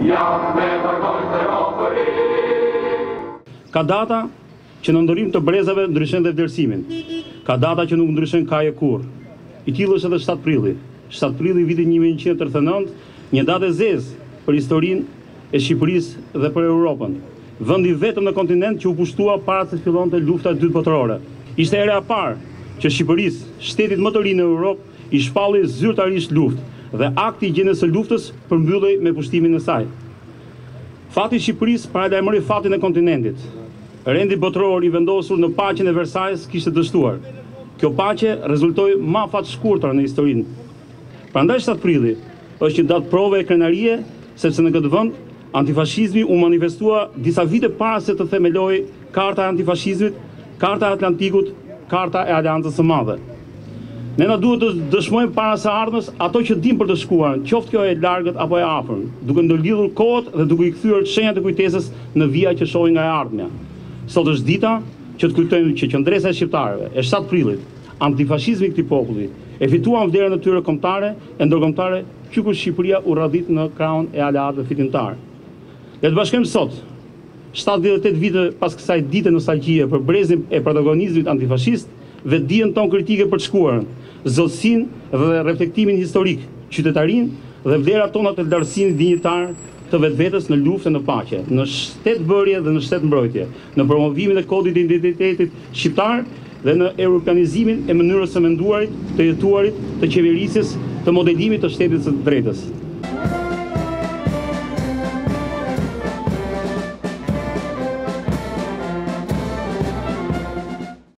Ka data që në ndorim të brezave ndryshojnë dhe vlerësimin. Ka data që nuk ndryshojnë kaje kur. I tillë është edhe 7 prilli. 7 prilli vitit 1939, një datë e zezë për historinë e Shqipërisë dhe për Europën. Vendi vetëm në kontinent që u pushtua para se të fillonte lufta e dytë botërore. Ishte era e parë që Shqipërisë, shtetit më të ri në Europë, i shpalli zyrtarisht luftë dhe akti i gjendjes së luftës përmbyllej me pushtimin e saj. Fati i Shqipërisë paralajmëroi fatin e kontinentit. Rendi botëror i vendosur në paqen e Versajës kishte dështuar. Kjo paqe rezultoi më afat shkurtër në historinë. Prandaj 7 prilli është një datë prove e krenarie, sepse në këtë vend antifashizmi u manifestua disa vite para se të themelojë Karta e Antifashizmit, Karta e Atlantikut, Karta e Aleancës së Madhe. Ne na duhet të dëshmojmë para së ardhmës ato që dim për të shkuar, qoftë kjo e largët apo e afërm, duke ndërlidhur kohët dhe duke i kthyer shenjat e kujtesës në vija që shohin nga e ardhmja. Sot është dita që të kujtojmë që qendresa e shqiptarëve e 7 prillit, antifashizmi i këtij populli, e fituan vlerën e tyre kombëtare e ndërkombëtare, që kur Shqipëria u radhit në krahun e aleatëve fitimtar. Le të bashkojmë sot, 78 vite pas kësaj dite nostalgjie për brezin e protagonizmit antifashist, vetdijen tonë kritike për të shkuarën, zotësinë dhe reflektimin historik, qytetarinë dhe vlerat tona të lartësinë dinjitar të vetvetes në luftë në paqe, në shtetbërje dhe në shtetmbrojtje, në promovimin e kodit të identitetit shqiptar dhe në europianizimin e mënyrës së menduarit, të jetuarit, të qeverisjes, të modelimit të shtetit së drejtës.